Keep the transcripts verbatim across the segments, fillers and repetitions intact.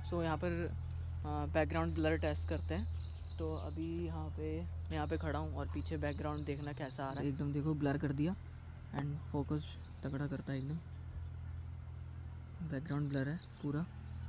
सो यहाँ पर background blur test करते हैं। तो अभी यहाँ पे मैं यहाँ पे खड़ा हूँ और पीछे बैकग्राउंड देखना कैसा आ रहा है। एकदम देखो ब्लर कर दिया एंड फोकस तगड़ा करता है एकदम। बैकग्राउंड ब्लर है पूरा।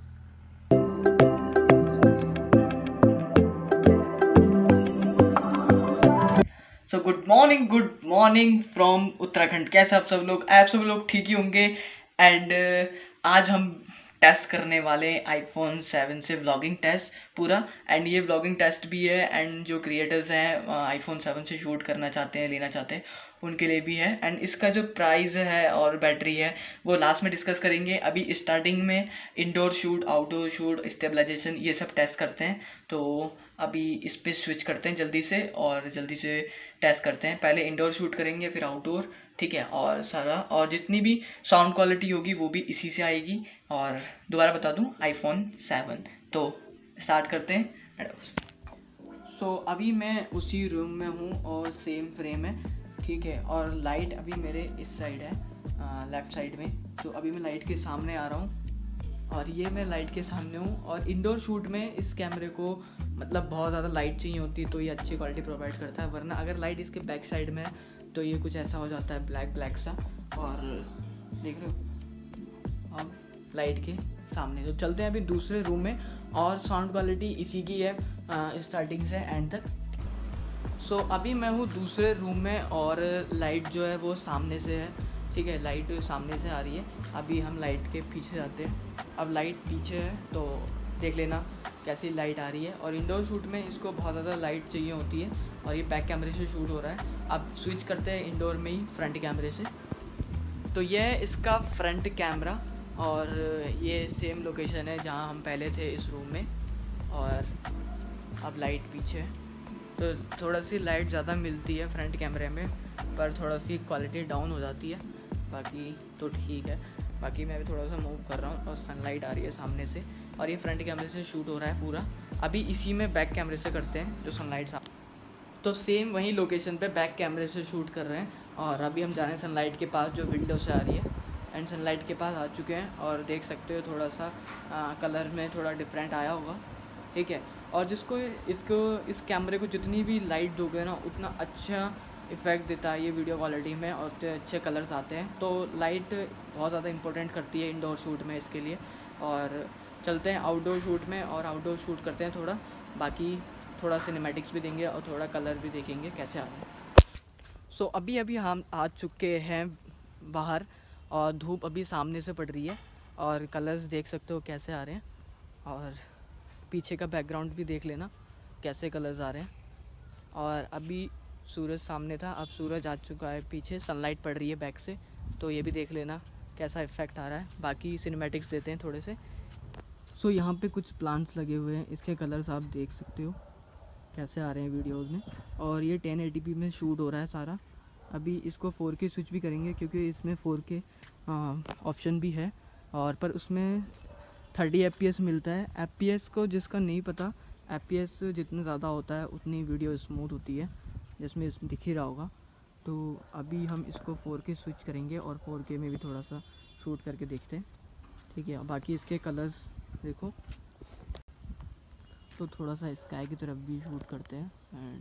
So good morning good morning from Uttarakhand. कैसे आप सब लोग? आप सब लोग ठीक ही होंगे। एंड uh, आज हम टेस्ट करने वाले हैं आईफोन सेवन से व्लॉगिंग टेस्ट पूरा। एंड ये व्लॉगिंग टेस्ट भी है एंड जो क्रिएटर्स हैं आईफोन सेवन से शूट करना चाहते हैं, लेना चाहते हैं, उनके लिए भी है। एंड इसका जो प्राइस है और बैटरी है वो लास्ट में डिस्कस करेंगे। अभी स्टार्टिंग में indoor shoot, outdoor shoot, stabilisation ये सब टेस्ट करते हैं। तो अभी इस पर स्विच करते हैं जल्दी से और जल्दी से टेस्ट करते हैं। पहले इंडोर शूट करेंगे फिर आउटडोर, ठीक है। और सारा और जितनी भी साउंड क्वालिटी होगी वो भी इसी से आएगी। और दोबारा बता दूं आईफोन सेवन। तो स्टार्ट करते हैं। सो so, अभी मैं उसी रूम में हूँ और सेम फ्रेम है, ठीक है। और लाइट अभी मेरे इस साइड है, लेफ़्ट साइड में। तो अभी मैं लाइट के सामने आ रहा हूँ और ये मैं लाइट के सामने हूँ। और इंडोर शूट में इस कैमरे को मतलब बहुत ज़्यादा लाइट चाहिए होती है तो ये अच्छी क्वालिटी प्रोवाइड करता है। वरना अगर लाइट इसके बैक साइड में है तो ये कुछ ऐसा हो जाता है ब्लैक ब्लैक सा। और देख रहे हो अब लाइट के सामने। तो चलते हैं अभी दूसरे रूम में और साउंड क्वालिटी इसी की है स्टार्टिंग से एंड तक। सो so, अभी मैं हूँ दूसरे रूम में और लाइट जो है वो सामने से है, ठीक है। लाइट सामने से आ रही है। अभी हम लाइट के पीछे जाते हैं। अब लाइट पीछे है तो देख लेना कैसी लाइट आ रही है। और इंडोर शूट में इसको बहुत ज़्यादा लाइट चाहिए होती है और ये बैक कैमरे से शूट हो रहा है। अब स्विच करते हैं इंडोर में ही फ्रंट कैमरे से। तो ये है इसका फ्रंट कैमरा और ये सेम लोकेशन है जहाँ हम पहले थे इस रूम में। और अब लाइट पीछे है तो थोड़ा सी लाइट ज़्यादा मिलती है फ्रंट कैमरे में, पर थोड़ा सी क्वालिटी डाउन हो जाती है। बाकी तो ठीक है। बाकी मैं भी थोड़ा सा मूव कर रहा हूँ और सनलाइट आ रही है सामने से और ये फ्रंट कैमरे से शूट हो रहा है पूरा। अभी इसी में बैक कैमरे से करते हैं जो सनलाइट सा। तो सेम वही लोकेशन पे बैक कैमरे से शूट कर रहे हैं। और अभी हम जा रहे हैं सनलाइट के पास जो विंडो से आ रही है। एंड सनलाइट के पास आ चुके हैं और देख सकते हो थोड़ा सा आ, कलर में थोड़ा डिफरेंट आया होगा, ठीक है। और जिसको इसको इस कैमरे को जितनी भी लाइट दोगे ना उतना अच्छा इफ़ेक्ट देता है ये वीडियो क्वालिटी में और उतने अच्छे कलर्स आते हैं। तो लाइट बहुत ज़्यादा इंपॉर्टेंट करती है इंडोर शूट में इसके लिए। और चलते हैं आउटडोर शूट में और आउटडोर शूट करते हैं थोड़ा। बाकी थोड़ा सिनेमैटिक्स भी देंगे और थोड़ा कलर भी देखेंगे कैसे आ रहे हैं। सो so, अभी अभी हम आ चुके हैं बाहर और धूप अभी सामने से पड़ रही है और कलर्स देख सकते हो कैसे आ रहे हैं। और पीछे का बैकग्राउंड भी देख लेना कैसे कलर्स आ रहे हैं। और अभी सूरज सामने था, अब सूरज आ चुका है पीछे, सनलाइट पड़ रही है बैक से। तो ये भी देख लेना कैसा इफ़ेक्ट आ रहा है। बाकी सिनेमैटिक्स देते हैं थोड़े से। सो so, यहाँ पे कुछ प्लांट्स लगे हुए हैं, इसके कलर्स आप देख सकते हो कैसे आ रहे हैं वीडियोस में। और ये टेन एटी पी में शूट हो रहा है सारा। अभी इसको फोर के स्विच भी करेंगे क्योंकि इसमें फोर के ऑप्शन भी है और पर उसमें थर्टी एफ पी एस मिलता है। एफ पी एस को जिसका नहीं पता, एफ पी एस जितना ज़्यादा होता है उतनी वीडियो स्मूथ होती है, जिसमें इसमें दिख ही रहा होगा। तो अभी हम इसको फोर के स्विच करेंगे और फोर के में भी थोड़ा सा शूट करके देखते हैं, ठीक है। बाकी इसके कलर्स देखो। तो थोड़ा सा स्काई की तरफ भी शूट करते हैं एंड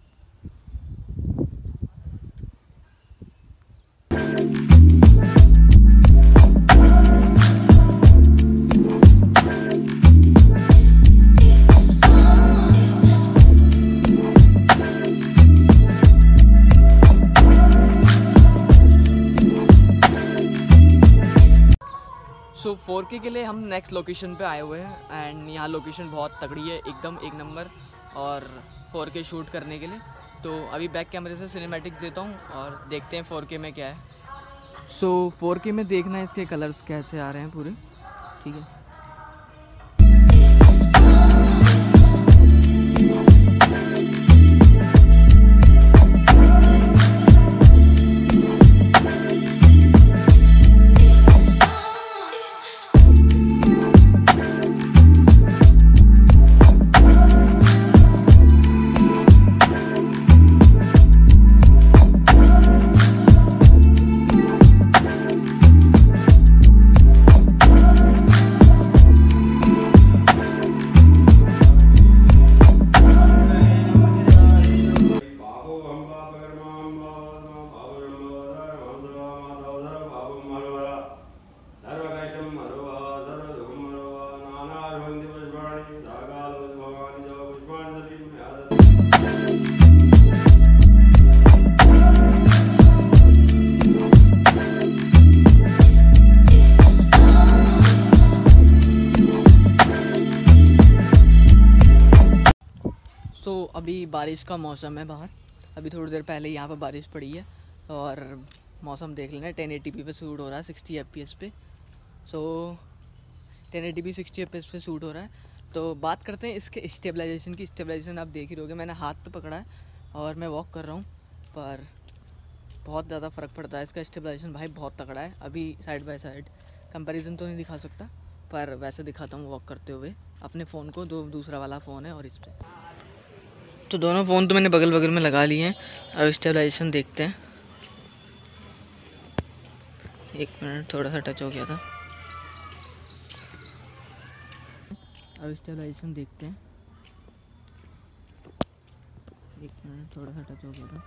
सो फोर के के लिए हम नेक्स्ट लोकेशन पे आए हुए हैं एंड यहाँ लोकेशन बहुत तगड़ी है, एकदम एक नंबर और फोर के शूट करने के लिए। तो अभी बैक कैमरे से सिनेमैटिक्स देता हूँ और देखते हैं फोर के में क्या है। सो फोर के में देखना है इसके कलर्स कैसे आ रहे हैं पूरे, ठीक है। तो अभी बारिश का मौसम है बाहर, अभी थोड़ी देर पहले यहाँ पर बारिश पड़ी है और मौसम देख लेना, टेन एटी पी पे शूट हो रहा है सिक्सटी एफ पी एस पे। So ten eighty p sixty F P S पे शूट हो रहा है। तो बात करते हैं इसके स्टेबलाइजेशन की। स्टेबलाइजेशन आप देख ही रहोगे, मैंने हाथ पे पकड़ा है और मैं वॉक कर रहा हूँ, पर बहुत ज़्यादा फ़र्क पड़ता है इसका स्टेबलाइजेशन भाई, बहुत तगड़ा है। अभी साइड बाय साइड कंपैरिजन तो नहीं दिखा सकता, पर वैसे दिखाता हूँ वॉक करते हुए अपने फ़ोन को, दो दूसरा वाला फ़ोन है और इस पर। तो दोनों फ़ोन तो मैंने बगल बगल में लगा लिए हैं। अब स्टेबलाइजेशन देखते हैं। एक मिनट, थोड़ा सा टच हो गया था। अब स्टेबलाइजेशन देखते हैं। एक मिनट, थोड़ा सा टच हो गया था।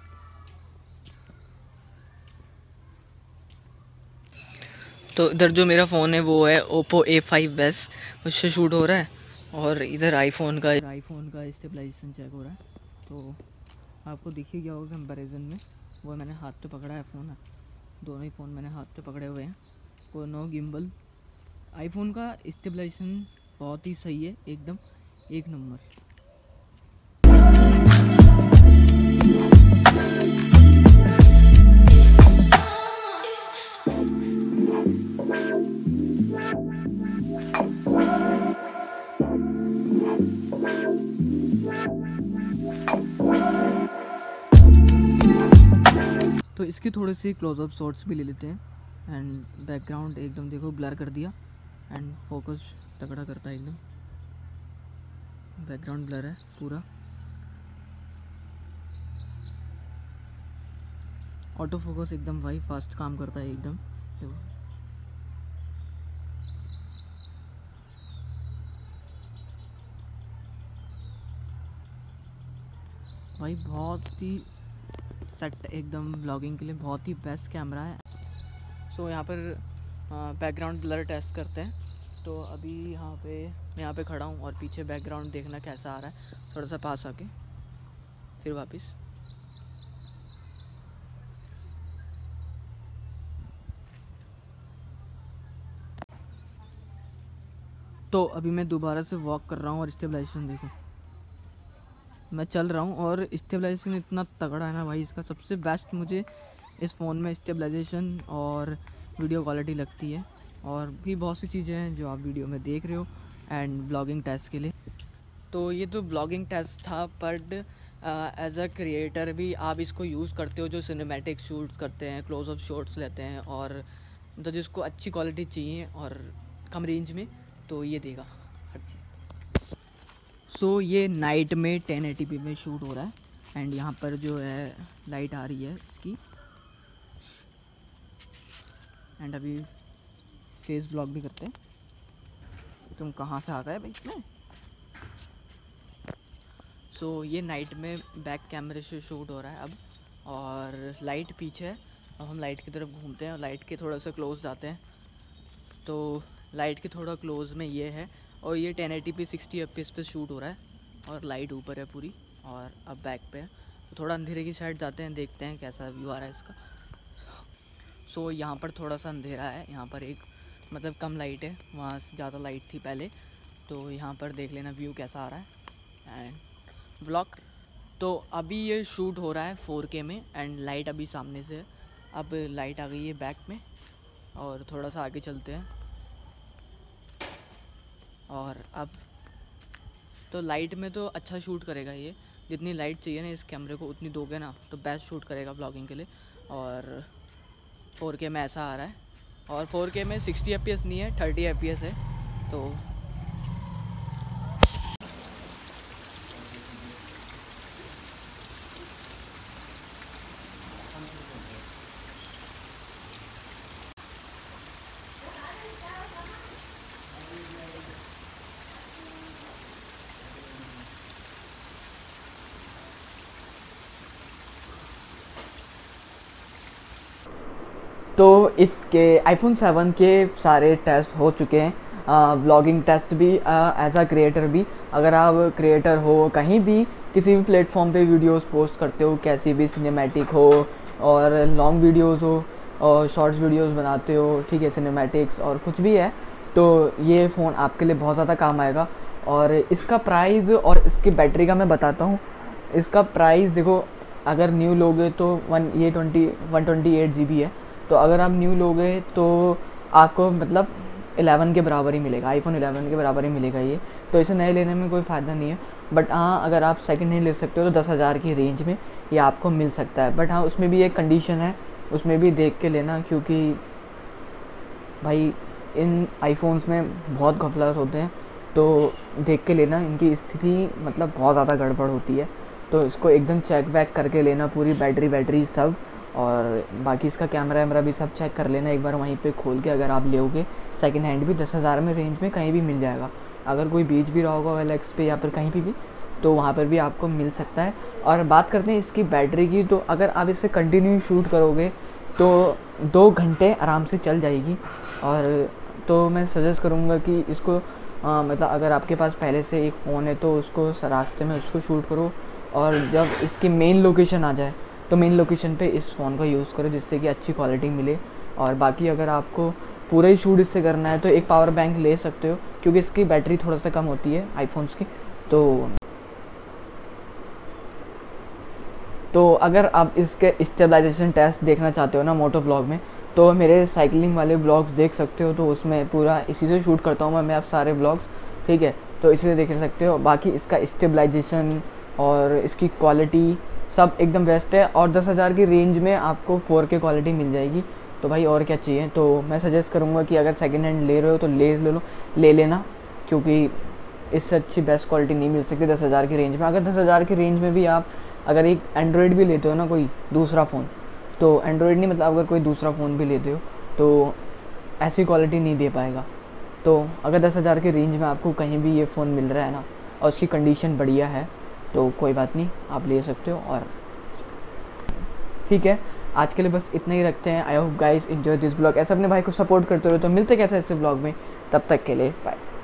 तो इधर जो मेरा फ़ोन है वो है ओप्पो ए फाइव एस, उससे शूट हो रहा है। और इधर आईफोन का आईफोन का स्टेबलाइजेशन चेक हो रहा है। तो आपको दिख ही गया होगा कंपैरिजन में, वो मैंने हाथ पे पकड़ा है फ़ोन, दोनों ही फ़ोन मैंने हाथ पे पकड़े हुए हैं। कोई नो गिम्बल। आईफोन का स्टेबलाइजेशन बहुत ही सही है, एकदम एक नंबर। तो इसके थोड़े से क्लोजअप शॉट्स भी ले लेते हैं। एंड बैकग्राउंड एकदम देखो ब्लर कर दिया, एंड फोकस तगड़ा करता है एकदम। बैकग्राउंड ब्लर है पूरा। ऑटो फोकस एकदम भाई फास्ट काम करता है एकदम। देखो भाई, बहुत ही सेट एकदम ब्लॉगिंग के लिए, बहुत ही बेस्ट कैमरा है। सो so, यहाँ पर बैकग्राउंड ब्लर टेस्ट करते हैं। तो अभी यहाँ पे मैं यहाँ पे खड़ा हूँ और पीछे बैकग्राउंड देखना कैसा आ रहा है, थोड़ा सा पास आके फिर वापस। तो अभी मैं दोबारा से वॉक कर रहा हूँ और स्टेबलाइजेशन देखो, मैं चल रहा हूँ और स्टेबलाइजेशन इतना तगड़ा है ना भाई। इसका सबसे बेस्ट मुझे इस फ़ोन में स्टेबलाइजेशन और वीडियो क्वालिटी लगती है। और भी बहुत सी चीज़ें हैं जो आप वीडियो में देख रहे हो एंड ब्लॉगिंग टेस्ट के लिए। तो ये तो ब्लॉगिंग टेस्ट था, बट एज अ क्रिएटर भी आप इसको यूज़ करते हो, जो सिनेमैटिक शूट्स करते हैं, क्लोजअप शॉट्स लेते हैं, और तो जिसको अच्छी क्वालिटी चाहिए और कम रेंज में, तो ये देगा हर चीज़। सो so, ये नाइट में टेन एटी पी में शूट हो रहा है। एंड यहाँ पर जो है लाइट आ रही है इसकी। एंड अभी फेस ब्लॉग भी करते हैं। तुम कहाँ से आ गए भाई इसमें। सो so, ये नाइट में बैक कैमरे से शूट हो रहा है अब, और लाइट पीछे है। अब हम लाइट की तरफ घूमते हैं और लाइट के थोड़ा सा क्लोज जाते हैं। तो लाइट के थोड़ा क्लोज में ये है, और ये ten eighty p sixty F P S पे शूट हो रहा है और लाइट ऊपर है पूरी, और अब बैक पे है। तो थोड़ा अंधेरे की साइड जाते हैं, देखते हैं कैसा व्यू आ रहा है इसका। सो so, यहाँ पर थोड़ा सा अंधेरा है, यहाँ पर एक मतलब कम लाइट है, वहाँ से ज़्यादा लाइट थी पहले। तो यहाँ पर देख लेना व्यू कैसा आ रहा है एंड ब्लॉक। तो अभी ये शूट हो रहा है फोर के में एंड लाइट अभी सामने से है। अब लाइट आ गई है बैक में, और थोड़ा सा आगे चलते हैं। और अब तो लाइट में तो अच्छा शूट करेगा ये, जितनी लाइट चाहिए ना इस कैमरे को उतनी दोगे ना तो बेस्ट शूट करेगा ब्लॉगिंग के लिए। और फोर के में ऐसा आ रहा है, और फोर के में सिक्सटी एफ पी एस नहीं है, थर्टी एफ पी एस है। तो तो इसके आईफोन सेवन के सारे टेस्ट हो चुके हैं, ब्लॉगिंग टेस्ट भी, एज अ क्रिएटर भी। अगर आप क्रिएटर हो, कहीं भी किसी भी प्लेटफॉर्म पे वीडियोस पोस्ट करते हो, कैसी भी सिनेमैटिक हो और लॉन्ग वीडियोस हो और शॉर्ट्स वीडियोस बनाते हो, ठीक है, सिनेमैटिक्स और कुछ भी है, तो ये फ़ोन आपके लिए बहुत ज़्यादा काम आएगा। और इसका प्राइस और इसकी बैटरी का मैं बताता हूँ। इसका प्राइस देखो, अगर न्यू लोगे तो वन ये twenty one twenty eight G B है, तो अगर आप न्यू लोगे तो आपको मतलब इलेवन के बराबर ही मिलेगा, आईफोन इलेवन के बराबर ही मिलेगा ये। तो इसे नए लेने में कोई फ़ायदा नहीं है। बट हाँ, अगर आप सेकंड हैंड ले सकते हो तो दस हज़ार की रेंज में ये आपको मिल सकता है। बट हाँ, उसमें भी एक कंडीशन है, उसमें भी देख के लेना, क्योंकि भाई इन आईफोन्स में बहुत घपलात होते हैं, तो देख के लेना। इनकी स्थिति मतलब बहुत ज़्यादा गड़बड़ होती है, तो इसको एकदम चेक बैक करके लेना, पूरी बैटरी बैटरी सब, और बाकी इसका कैमरा वैमरा भी सब चेक कर लेना एक बार वहीं पे खोल के। अगर आप लोगे सेकंड हैंड भी दस हज़ार में रेंज में कहीं भी मिल जाएगा। अगर कोई बेच भी रहा होगा ओ एल एक्स पे या फिर कहीं भी भी तो वहाँ पर भी आपको मिल सकता है। और बात करते हैं इसकी बैटरी की, तो अगर आप इससे कंटिन्यू शूट करोगे तो दो घंटे आराम से चल जाएगी। और तो मैं सजेस्ट करूँगा कि इसको आ, मतलब अगर आपके पास पहले से एक फ़ोन है तो उसको रास्ते में उसको शूट करो, और जब इसकी मेन लोकेशन आ जाए तो मेन लोकेशन पे इस फ़ोन का यूज़ करो, जिससे कि अच्छी क्वालिटी मिले। और बाकी अगर आपको पूरा ही शूट इससे करना है तो एक पावर बैंक ले सकते हो, क्योंकि इसकी बैटरी थोड़ा सा कम होती है आईफोन्स की। तो तो अगर आप इसके स्टेबलाइजेशन टेस्ट देखना चाहते हो ना मोटो व्लॉग में, तो मेरे साइकिलिंग वाले व्लॉग्स देख सकते हो, तो उसमें पूरा इसी से शूट करता हूँ मैं मैं आप सारे व्लॉग्स, ठीक है। तो इसी से देख सकते हो। बाकी इसका स्टेबलाइजेशन और इसकी क्वालिटी सब एकदम बेस्ट है, और दस हज़ार की रेंज में आपको फोर के क्वालिटी मिल जाएगी। तो भाई और क्या चाहिए। तो मैं सजेस्ट करूँगा कि अगर सेकेंड हैंड ले रहे हो तो ले ले लो ले लेना, क्योंकि इससे अच्छी बेस्ट क्वालिटी नहीं मिल सकती दस हज़ार की रेंज में। अगर दस हज़ार की रेंज में भी आप अगर एक एंड्रॉयड भी लेते हो ना, कोई दूसरा फ़ोन, तो एंड्रॉयड नहीं मतलब अगर कोई दूसरा फ़ोन भी लेते हो तो ऐसी क्वालिटी नहीं दे पाएगा। तो अगर दस हज़ार की रेंज में आपको कहीं भी ये फ़ोन मिल रहा है ना, और उसकी कंडीशन बढ़िया है, तो कोई बात नहीं, आप ले सकते हो। और ठीक है, आज के लिए बस इतना ही रखते हैं। I hope guys enjoy this blog. ऐसे अपने भाई को सपोर्ट करते रहो। तो मिलते कैसे ऐसे ब्लॉग में, तब तक के लिए बाय।